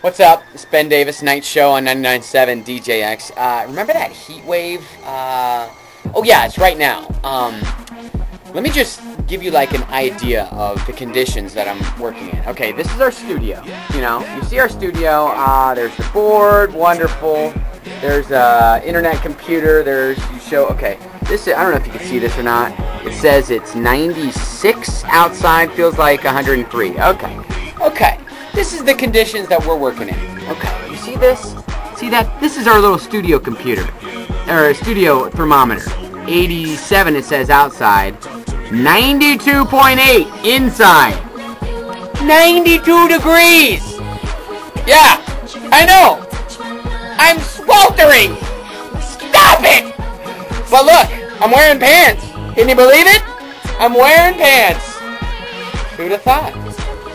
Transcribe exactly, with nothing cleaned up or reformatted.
What's up? It's Ben Davis, Night Show on ninety-nine point seven D J X. Uh, remember that heat wave? Uh, oh yeah, it's right now. Um, let me just give you like an idea of the conditions that I'm working in. Okay, this is our studio. You know, you see our studio. Uh, there's the board, wonderful. There's a internet computer. There's you show. Okay, this is, I don't know if you can see this or not. It says it's ninety-six outside. Feels like one hundred three. Okay, okay. This is the conditions that we're working in. Okay, you see this? See that? This is our little studio computer, or studio thermometer. eighty-seven it says outside. ninety-two point eight inside. ninety-two degrees! Yeah, I know! I'm sweltering! Stop it! But look, I'm wearing pants. Can you believe it? I'm wearing pants. Who'd have thought?